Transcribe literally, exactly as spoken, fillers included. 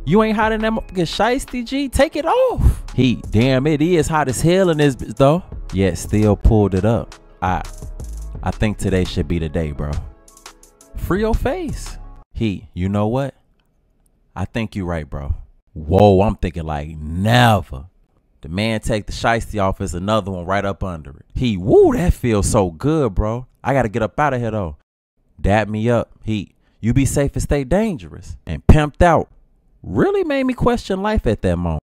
You ain't hot in that motherfucking shiesty, G. Take it off. Heat. Damn, it is hot as hell in this bitch, though. Yet still pulled it up. I, I think today should be the day, bro. Free your face. Heat. You know what? I think you right, bro. Whoa, I'm thinking like never. The man take the shiesty off, is another one right up under it. He, woo, that feels so good, bro. I gotta get up out of here though. Dab me up. He, you be safe and stay dangerous. And pimped out really made me question life at that moment.